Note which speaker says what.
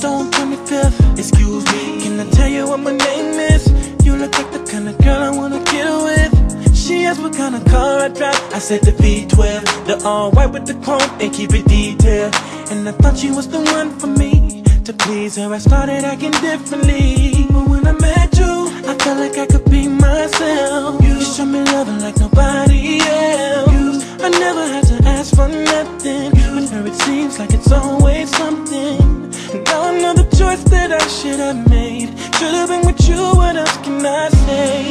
Speaker 1: Stone 25th. Excuse me, can I tell you what my name is? You look like the kind of girl I wanna get with. She asked what kind of car I drive. I said the V12, the all white with the chrome and keep it detailed. And I thought she was the one for me. To please her, I started acting differently. But when I met you, I felt like I could be myself. You showed me loving like nobody else. I never had to ask for nothing. With her it seems like it's always something. And now I know the choice that I should have made. Should have been with you, what else can I say?